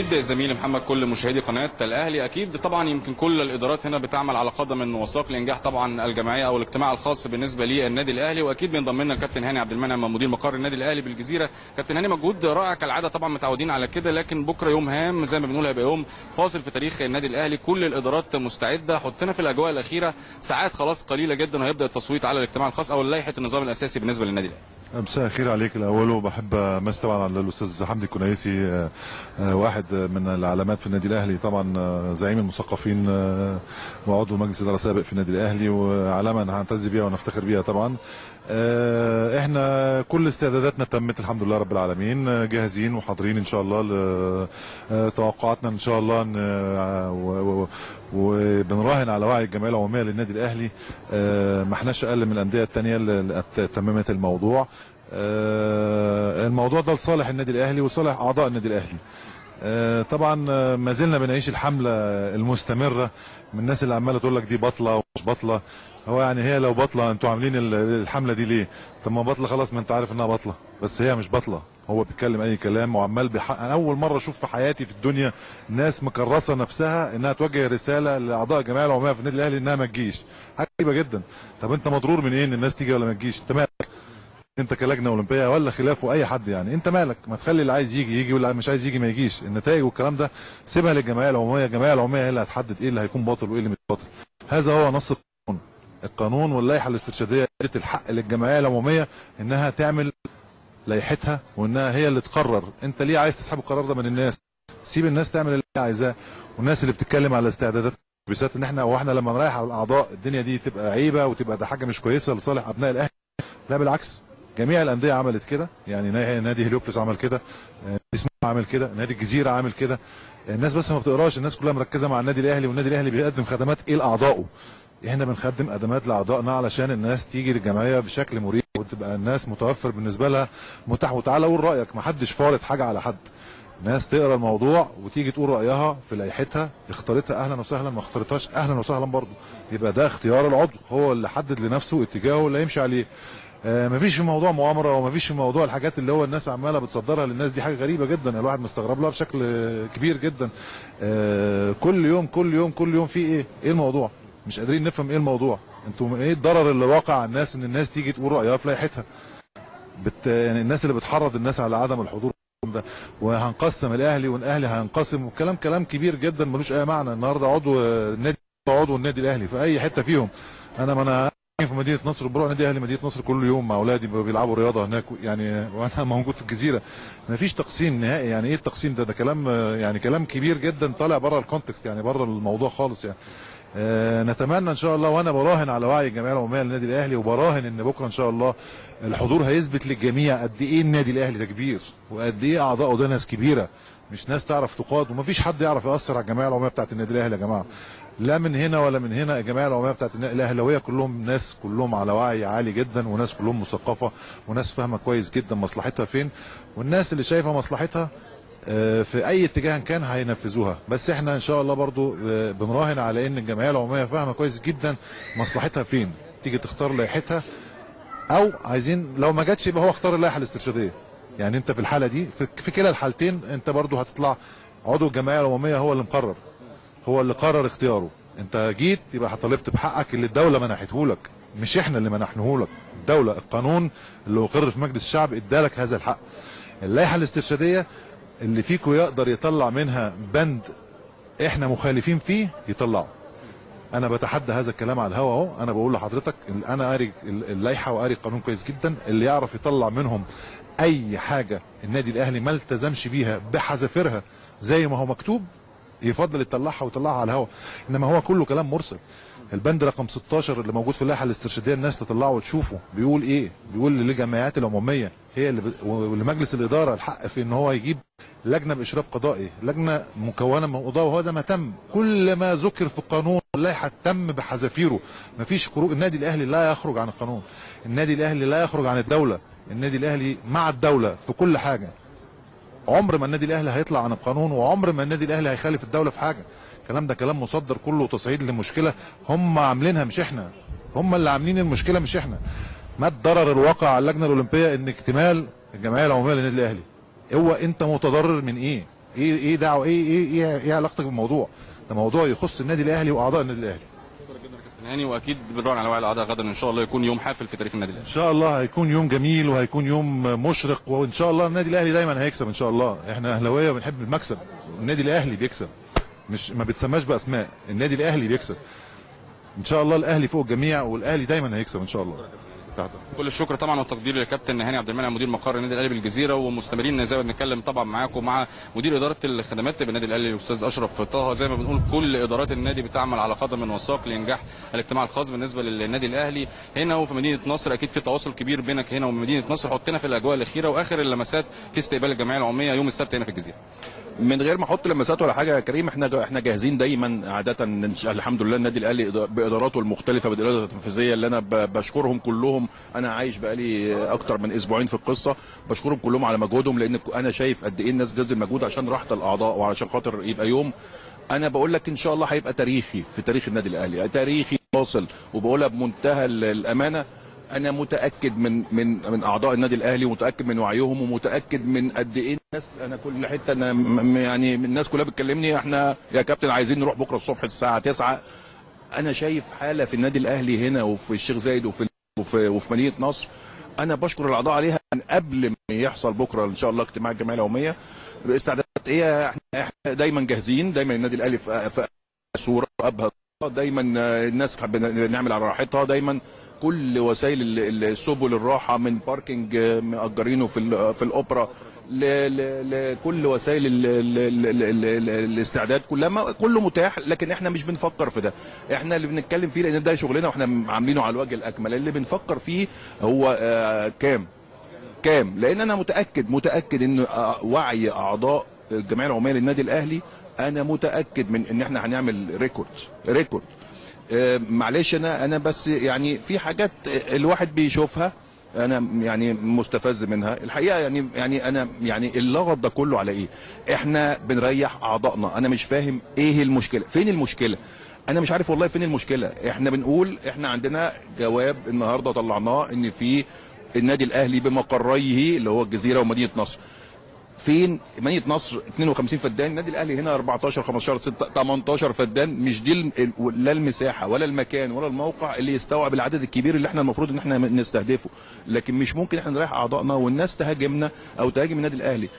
اكيد زميلي محمد كل مشاهدي قناه الاهلي اكيد طبعا يمكن كل الادارات هنا بتعمل على قدم وساق لانجاح طبعا الجمعيه او الاجتماع الخاص بالنسبه للنادي الاهلي، واكيد بينضم لنا الكابتن هاني عبد المنعم مدير مقر النادي الاهلي بالجزيره. كابتن هاني مجهود رائع كالعاده، طبعا متعودين على كده، لكن بكره يوم هام زي ما بنقول هيبقى يوم فاصل في تاريخ النادي الاهلي. كل الادارات مستعده، حطنا في الاجواء الاخيره، ساعات خلاص قليله جدا وهيبدا التصويت على الاجتماع الخاص او لائحه النظام الاساسي بالنسبه للنادي الاهلي. مساء الخير عليك الاول، وبحب امس طبعا على الاستاذ حمدي الكنيسي، واحد من العلامات في النادي الاهلي، طبعا زعيم المثقفين وعضو مجلس اداره سابق في النادي الاهلي، وعلامه نعتز بيها ونفتخر بيها طبعا. احنا كل استعداداتنا تمت الحمد لله رب العالمين، جاهزين وحاضرين ان شاء الله لتوقعاتنا ان شاء الله، وبنراهن على وعي الجمعيه العموميه للنادي الاهلي. ما احناش اقل من الانديه الثانيه اللي تممت الموضوع. الموضوع ده لصالح النادي الاهلي وصالح اعضاء النادي الاهلي. طبعا ما زلنا بنعيش الحمله المستمره من الناس اللي عماله تقول لك دي بطله ومش بطله. هو يعني هي لو بطله انتوا عاملين الحمله دي ليه؟ طب ما بطله خلاص، ما انت عارف انها بطله، بس هي مش بطله. هو بيتكلم اي كلام وعمال انا اول مره اشوف في حياتي في الدنيا ناس مكرسه نفسها انها توجه رساله لاعضاء الجمعيه العموميه في النادي الاهلي انها ما تجيش. حاجه غريبه جدا. طب انت مضرور من ايه ان الناس تيجي ولا ما تجيش؟ انت مالك؟ انت كلجنه اولمبيه ولا خلافه اي حد؟ يعني انت مالك؟ ما تخلي اللي عايز يجي يجي واللي مش عايز يجي ما يجيش. النتائج والكلام ده سيبها للجمعيه العموميه. الجمعيه العموميه هي اللي هتحدد ايه اللي هيكون باطل وايه اللي مش باطل. هذا هو نص القانون واللائحه الاسترشاديه ادت الحق للجمعيه العموميه انها تعمل لائحتها وانها هي اللي تقرر. انت ليه عايز تسحب القرار ده من الناس؟ سيب الناس تعمل اللي هي عايزاه. والناس اللي بتتكلم على استعدادات بالذات ان احنا لما نريح على الاعضاء الدنيا دي تبقى عيبه وتبقى ده حاجه مش كويسه لصالح ابناء الاهلي. لا بالعكس، جميع الانديه عملت كده. يعني نادي هليوبلس عمل كده، اسمه عمل كده، نادي الجزيره عمل كده. الناس بس ما بتقراش، الناس كلها مركزه مع النادي الاهلي، والنادي الاهلي بيقدم خدمات ايه لاعضائه. احنا بنقدم خدمات لاعضائنا علشان الناس تيجي للجمعيه بشكل مريح وتبقى الناس متوفر بالنسبه لها متاح. وتعالى قول رايك، ما حدش فارض حاجه على حد. ناس تقرا الموضوع وتيجي تقول رايها في لائحتها، اختارتها اهلا وسهلا، ما اختارتهاش اهلا وسهلا برضه. يبقى ده اختيار العضو، هو اللي حدد لنفسه اتجاهه اللي هيمشي عليه. مفيش في موضوع مؤامره، ومفيش في موضوع الحاجات اللي هو الناس عماله بتصدرها للناس. دي حاجه غريبه جدا، الواحد مستغرب لها بشكل كبير جدا. كل يوم كل يوم كل يوم في ايه الموضوع؟ مش قادرين نفهم ايه الموضوع. انتوا ايه الضرر اللي واقع على الناس ان الناس تيجي تقول رايها في لائحتها؟ يعني الناس اللي بتحرض الناس على عدم الحضور ده، وهنقسم الاهلي والاهلي هينقسم، وكلام كبير جدا ملوش اي معنى. النهارده عضو النادي الاهلي في اي حته فيهم. انا في مدينه نصر، بروح نادي اهلي مدينه نصر كل يوم مع اولادي بيلعبوا رياضه هناك يعني، وانا موجود في الجزيره. ما فيش تقسيم نهائي. يعني ايه التقسيم ده كلام، يعني كلام كبير جدا طالع بره الكونتكست، يعني بره الموضوع خالص يعني. نتمنى ان شاء الله، وانا براهن على وعي الجمعيه العموميه للنادي الاهلي، وبراهن ان بكره ان شاء الله الحضور هيثبت للجميع قد ايه النادي الاهلي ده كبير، وقد ايه اعضائه ده ناس كبيره، مش ناس تعرف تقاد. ومفيش حد يعرف ياثر على الجمعيه العموميه بتاعت النادي الاهلي يا جماعه، لا من هنا ولا من هنا. الجمعيه العموميه بتاعت الاهلاويه كلهم ناس كلهم على وعي عالي جدا، وناس كلهم مثقفه، وناس فاهمه كويس جدا مصلحتها فين، والناس اللي شايفه مصلحتها في اي اتجاه كان هينفذوها. بس احنا ان شاء الله برضو بنراهن على ان الجمعيه العموميه فاهمه كويس جدا مصلحتها فين، تيجي تختار لائحتها، او عايزين لو ما جاتش يبقى هو اختار اللائحه الاسترشاديه. يعني انت في الحاله دي في كلا الحالتين انت برضو هتطلع عضو الجمعيه العموميه هو اللي مقرر، هو اللي قرر اختياره. انت جيت يبقى طالبت بحقك اللي الدوله منحته لك، مش احنا اللي منحناه لك. الدوله، القانون اللي اقر في مجلس الشعب ادالك هذا الحق. اللائحه الاسترشاديه اللي فيكم يقدر يطلع منها بند احنا مخالفين فيه يطلعه. انا بتحدى هذا الكلام على الهوا اهو. انا بقول لحضرتك انا قاري اللائحه وقاري القانون كويس جدا. اللي يعرف يطلع منهم اي حاجه النادي الاهلي ما التزمش بيها بحذافيرها زي ما هو مكتوب، يفضل يطلعها ويطلعها على الهوا. انما هو كله كلام مرسل. البند رقم 16 اللي موجود في اللائحه الاسترشاديه الناس تطلعه وتشوفه بيقول ايه. بيقول للجمعيات العموميه هي اللي ولمجلس الاداره الحق في ان هو يجيب لجنه باشراف قضائي، لجنه مكونه من قضاه، وهذا ما تم. كل ما ذكر في القانون اللائحه تم بحذافيره. مفيش خروج. النادي الاهلي لا يخرج عن القانون، النادي الاهلي لا يخرج عن الدوله، النادي الاهلي مع الدوله في كل حاجه. عمر ما النادي الاهلي هيطلع عن القانون، وعمر ما النادي الاهلي هيخالف الدوله في حاجه. الكلام ده كلام مصدر كله تصعيد لمشكله هم عاملينها مش احنا. هم اللي عاملين المشكله مش احنا. ما الضرر الواقع على اللجنه الاولمبيه ان اكتمال الجمعيه العموميه للنادي الاهلي؟ هو انت متضرر من ايه؟ ايه دعوه ايه علاقتك بالموضوع؟ ده موضوع يخص النادي الاهلي واعضاء النادي الاهلي. شكرا جدا يا كابتن هاني، واكيد بنراهن على وعي الاعضاء غدا ان شاء الله يكون يوم حافل في تاريخ النادي ان الاهلي. شاء الله هيكون يوم جميل وهيكون يوم مشرق، وان شاء الله النادي الاهلي دايما هيكسب ان شاء الله. احنا اهلاويه وبنحب المكسب، النادي الاهلي بيكسب، مش ما بتسماش باسماء، النادي الاهلي بيكسب ان شاء الله. الاهلي فوق الجميع والاهلي دايما هيكسب ان شاء الله. كل الشكر طبعا والتقدير للكابتن هاني عبد المنعم مدير مقر النادي الاهلي بالجزيره، ومستمرين زي ما بنتكلم طبعا معاكم مع مدير اداره الخدمات بالنادي الاهلي الاستاذ اشرف طه. زي ما بنقول كل ادارات النادي بتعمل على قدم وساق لانجاح الاجتماع الخاص بالنسبه للنادي الاهلي هنا وفي مدينه نصر. اكيد في تواصل كبير بينك هنا ومن مدينه نصر، حطينا في الاجواء الاخيره واخر اللمسات في استقبال الجمعيه العموميه يوم السبت هنا في الجزيره. من غير ما احط لمسات ولا حاجه يا كريم، احنا جاهزين دايما عاده. الحمد لله النادي الاهلي باداراته المختلفه، باداراته التنفيذيه اللي انا بشكرهم كلهم. انا عايش بقالي اكتر من اسبوعين في القصه، بشكرهم كلهم على مجهودهم، لان انا شايف قد ايه الناس بتبذل مجهود عشان راحه الاعضاء وعشان خاطر يبقى يوم. انا بقول لك ان شاء الله هيبقى تاريخي في تاريخ النادي الاهلي، تاريخي واصل، وبقولها بمنتهى الامانه. انا متاكد من اعضاء النادي الاهلي، ومتاكد من وعيهم، ومتاكد من قد ايه الناس. انا كل حته انا يعني الناس كلها بتكلمني احنا يا كابتن عايزين نروح بكره الصبح الساعه 9. انا شايف حاله في النادي الاهلي هنا وفي الشيخ زايد وفي مدينه نصر. انا بشكر الاعضاء عليها من قبل ما يحصل بكره ان شاء الله اجتماع الجمعيه العموميه. باستعدادات ايه؟ احنا دايما جاهزين، دايما النادي الاهلي في صوره ابهى، دايما الناس بنعمل على راحتها، دايما كل وسائل السبل الراحه من باركينج مأجرينه في الاوبرا لكل وسائل الاستعداد كله متاح. لكن احنا مش بنفكر في ده، احنا اللي بنتكلم فيه لان ده شغلنا واحنا عاملينه على الوجه الاكمل. اللي بنفكر فيه هو كام، لان انا متاكد ان وعي اعضاء الجمعيه العموميه للنادي الاهلي، انا متاكد من ان احنا هنعمل ريكورد. معلش انا بس يعني في حاجات الواحد بيشوفها انا يعني مستفز منها الحقيقه. يعني انا يعني اللغط ده كله على ايه؟ احنا بنريح اعضائنا، انا مش فاهم ايه المشكله، فين المشكله؟ انا مش عارف والله فين المشكله. احنا بنقول احنا عندنا جواب النهارده طلعناه ان في النادي الاهلي بمقريه اللي هو الجزيره ومدينه نصر. فين مدينه نصر 52 فدان، النادي الاهلي هنا 14 15 6 18 فدان. مش دي لا المساحه ولا المكان ولا الموقع اللي يستوعب العدد الكبير اللي احنا المفروض ان احنا نستهدفه. لكن مش ممكن احنا نريح اعضائنا والناس تهاجمنا او تهاجم النادي الاهلي.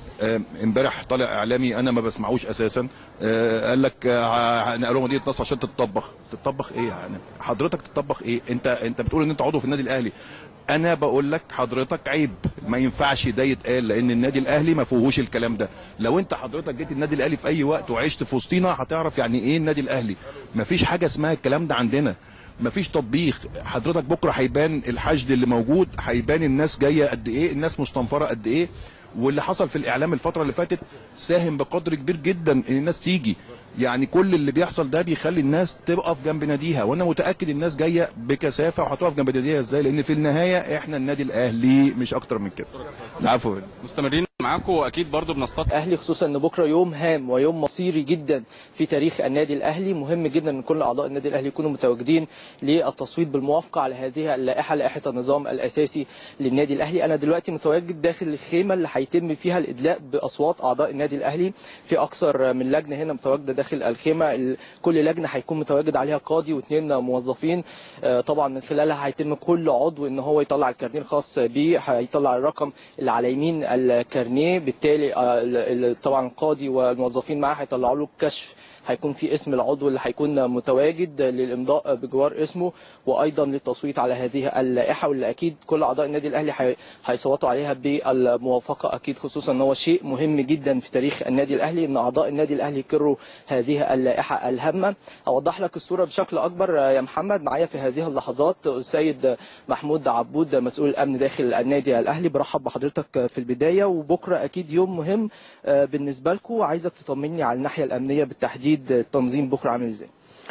امبارح طالع اعلامي انا ما بسمعوش اساسا، قال لك هنقلوا مدينه نصر عشان تتطبخ ايه؟ يعني حضرتك تتطبخ ايه؟ انت بتقول ان انت عضو في النادي الاهلي. انا بقول لك حضرتك عيب، ما ينفعش ده يتقال، لان النادي الاهلي ما فيهوش الكلام ده. لو انت حضرتك جيت النادي الاهلي في اي وقت وعشت في وسطينا هتعرف يعني ايه النادي الاهلي. ما فيش حاجه اسمها الكلام ده عندنا، مفيش تطبيخ. حضرتك بكره هيبان الحشد اللي موجود، هيبان الناس جايه قد ايه، الناس مستنفره قد ايه. واللي حصل في الاعلام الفتره اللي فاتت ساهم بقدر كبير جدا ان الناس تيجي. يعني كل اللي بيحصل ده بيخلي الناس تقف جنب ناديها، وانا متاكد الناس جايه بكثافه وهتقف جنب ناديها ازاي، لان في النهايه احنا النادي الاهلي مش اكتر من كده. عفوا. مستمرين معاكم واكيد برضو بنستطيع الاهلي، خصوصا ان بكره يوم هام ويوم مصيري جدا في تاريخ النادي الاهلي. مهم جدا ان كل اعضاء النادي الاهلي يكونوا متواجدين للتصويت بالموافقه على هذه اللائحه، لائحه النظام الاساسي للنادي الاهلي. انا دلوقتي متواجد داخل الخيمه اللي هيتم فيها الادلاء باصوات اعضاء النادي الاهلي. في اكثر من لجنه هنا متواجده داخل الخيمه، كل لجنه هيكون متواجد عليها قاضي واثنين موظفين. طبعا من خلالها هيتم كل عضو ان هو يطلع الكارنيه الخاص بيه، هيطلع الرقم اللي على يمين الكارنيه. بالتالي طبعا القاضي والموظفين معاه هيطلعوا له الكشف، هيكون في اسم العضو اللي هيكون متواجد للامضاء بجوار اسمه، وايضا للتصويت على هذه اللائحه، واللي اكيد كل اعضاء النادي الاهلي هيصوتوا عليها بالموافقه اكيد، خصوصا ان هو شيء مهم جدا في تاريخ النادي الاهلي ان اعضاء النادي الاهلي يقروا هذه اللائحه الهامه. اوضح لك الصوره بشكل اكبر يا محمد. معايا في هذه اللحظات السيد محمود عبود مسؤول الامن داخل النادي الاهلي. برحب بحضرتك في البدايه، وبكره اكيد يوم مهم بالنسبه لكم. عايزك تطمني على الناحيه الامنيه بالتحديد، التنظيم بكره عامل ازاي؟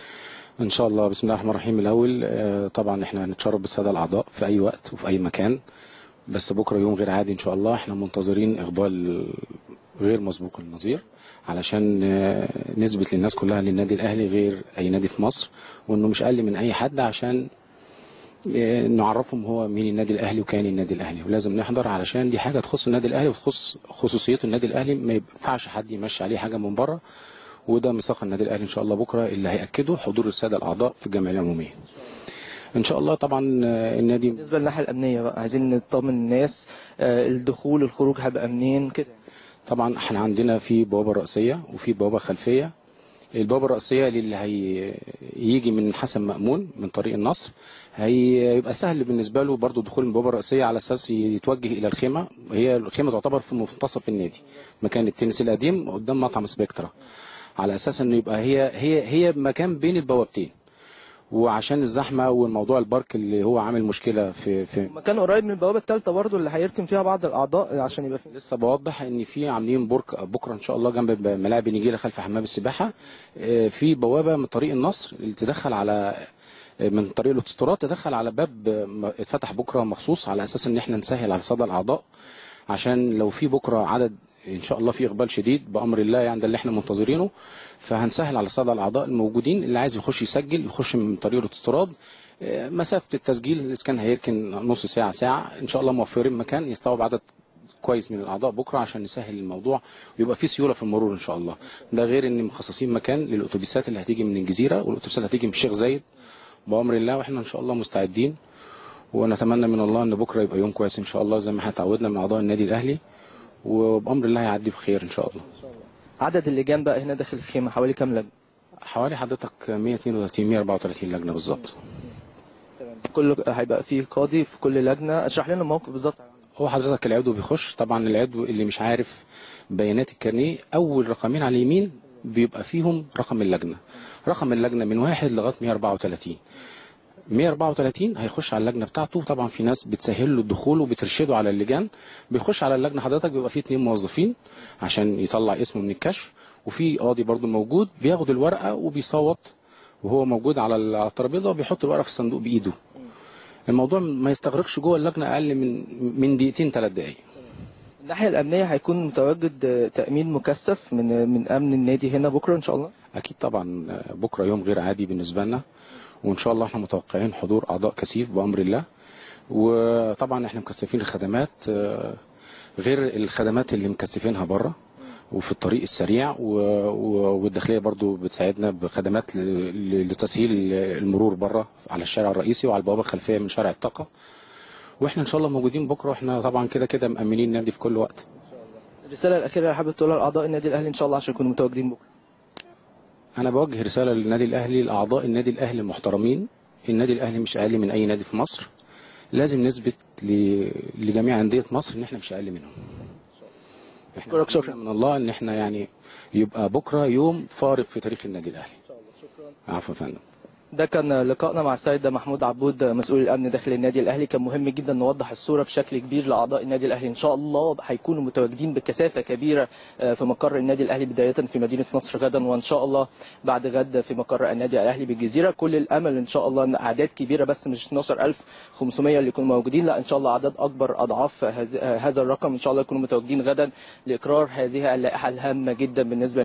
ان شاء الله. بسم الله الرحمن الرحيم. الاول طبعا احنا هنتشرف بالساده الاعضاء في اي وقت وفي اي مكان، بس بكره يوم غير عادي ان شاء الله. احنا منتظرين اقبال غير مسبوق النظير علشان نثبت للناس كلها ان النادي الاهلي غير اي نادي في مصر، وانه مش اقل من اي حد، عشان نعرفهم هو مين النادي الاهلي وكيان النادي الاهلي، ولازم نحضر علشان دي حاجه تخص النادي الاهلي وتخص خصوصيته النادي الاهلي، ما ينفعش حد يمشي عليه حاجه من بره. وده ميثاق النادي الاهلي ان شاء الله بكره اللي هياكده حضور الساده الاعضاء في الجمعيه العموميه ان شاء الله. طبعا النادي بالنسبه للناحيه الامنيه بقى عايزين نطمن الناس، الدخول الخروج هيبقى منين كده؟ طبعا احنا عندنا في بوابه رئيسيه وفي بوابه خلفيه. البوابه الرئيسيه اللي هيجي من حسن مأمون من طريق النصر هيبقى سهل بالنسبه له برضو دخول من البوابه الرئيسيه على اساس يتوجه الى الخيمه. هي الخيمه تعتبر في منتصف النادي مكان التنس القديم قدام مطعم سبيكترا، على اساس انه يبقى هي مكان بين البوابتين. وعشان الزحمه والموضوع البارك اللي هو عامل مشكله في مكان قريب من البوابه الثالثه برضو اللي هيركن فيها بعض الاعضاء عشان يبقى فيه. لسه بوضح ان في عاملين بكره ان شاء الله جنب ملاعب النجيله خلف حمام السباحه في بوابه من طريق النصر اللي تدخل على من طريق الاوتوسترات، تدخل على باب اتفتح بكره مخصوص على اساس ان احنا نسهل على صدى الاعضاء، عشان لو في بكره عدد ان شاء الله في اقبال شديد بامر الله يعني ده اللي احنا منتظرينه، فهنسهل على صدى الاعضاء الموجودين اللي عايز يخش يسجل يخش من طريق الاوتوستراد. مسافه التسجيل اذا كان هيركن نص ساعه ساعه ان شاء الله موفرين مكان يستوعب عدد كويس من الاعضاء بكره عشان نسهل الموضوع ويبقى في سيوله في المرور ان شاء الله. ده غير ان مخصصين مكان للاتوبيسات اللي هتيجي من الجزيره والاتوبيسات اللي هتيجي من الشيخ زايد بامر الله، واحنا ان شاء الله مستعدين ونتمنى من الله ان بكره يبقى يوم كويس ان شاء الله زي ما احنا اتعودنا من اعضاء النادي الاهلي، وبامر الله هيعدي بخير ان شاء الله. عدد اللجان بقى هنا داخل الخيمه حوالي كام لجنه؟ حوالي حضرتك 134 لجنه بالظبط. كل هيبقى فيه قاضي في كل لجنه، اشرح لنا الموقف بالظبط. هو حضرتك العضو بيخش، طبعا العضو اللي مش عارف بيانات الكارنيه اول رقمين على اليمين بيبقى فيهم رقم اللجنه. رقم اللجنه من 1 لغايه 134. 134 هيخش على اللجنه بتاعته، طبعا في ناس بتسهل له الدخول وبترشده على اللجان. بيخش على اللجنه حضرتك بيبقى فيه 2 موظفين عشان يطلع اسمه من الكشف، وفي قاضي برضو موجود بياخد الورقه وبيصوت وهو موجود على الترابيزه وبيحط الورقه في الصندوق بايده. الموضوع ما يستغرقش جوه اللجنه اقل من دقيقتين 3 دقائق. الناحيه الامنيه هيكون متواجد تامين مكثف من امن النادي هنا بكره ان شاء الله؟ اكيد طبعا بكره يوم غير عادي بالنسبه لنا، وان شاء الله احنا متوقعين حضور اعضاء كثيف بامر الله. وطبعا احنا مكثفين الخدمات غير الخدمات اللي مكثفينها بره وفي الطريق السريع، والداخليه برضو بتساعدنا بخدمات لتسهيل المرور بره على الشارع الرئيسي وعلى البوابه الخلفيه من شارع الطاقه. واحنا ان شاء الله موجودين بكره، واحنا طبعا كده مأمنين النادي في كل وقت. الرساله الاخيره اللي حابب تقولها لاعضاء النادي الاهلي ان شاء الله عشان يكونوا متواجدين بكره؟ انا بوجه رساله للنادي الاهلي لاعضاء النادي الاهلي المحترمين. النادي الاهلي مش اقل من اي نادي في مصر، لازم نثبت لجميع انديه مصر ان احنا مش اقل منهم. احنا شكرا من الله ان احنا يعني يبقى بكره يوم فارق في تاريخ النادي الاهلي. عفوا يا فندم. ده كان لقائنا مع السيد محمود عبود مسؤول الامن داخل النادي الاهلي. كان مهم جدا نوضح الصوره بشكل كبير لاعضاء النادي الاهلي. ان شاء الله هيكونوا متواجدين بكثافه كبيره في مقر النادي الاهلي بدايه في مدينه نصر غدا، وان شاء الله بعد غد في مقر النادي الاهلي بالجزيره. كل الامل ان شاء الله ان اعداد كبيره بس مش 12500 اللي يكونوا موجودين، لا ان شاء الله اعداد اكبر اضعاف هذا الرقم ان شاء الله يكونوا متواجدين غدا لاقرار هذه اللائحه الهامه جدا بالنسبه